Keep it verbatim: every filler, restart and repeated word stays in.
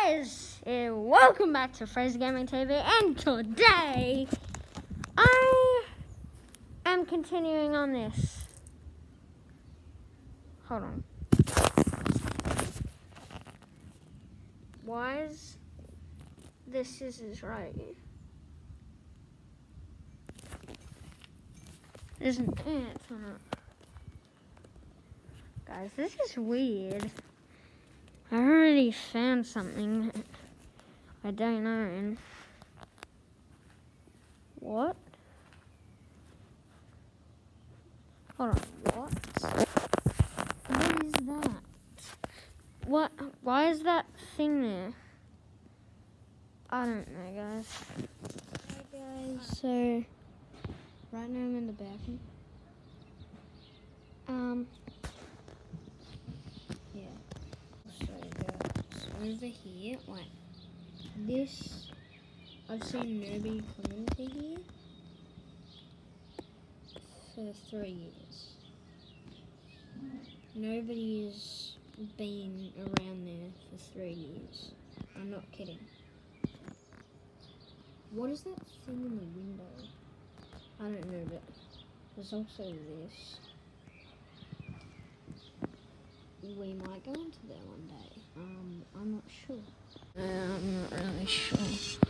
guys, and welcome back to Fraser Gaming T V, and today I am continuing on this. Hold on. Why is this scissors right here? There's an ant on it. Guys, this is weird. I already found something I don't know. What? Hold on, what? What is that? What? Why is that thing there? I don't know, guys. Hi guys, so right now I'm in the bathroom. Um, yeah. So guys, over here, like this, I've seen nobody come into here for three years. Nobody's been around there for three years. I'm not kidding. What is that thing in the window? I don't know, but there's also this. We might go into there one day. Um, I'm not sure. Uh, I'm not really sure.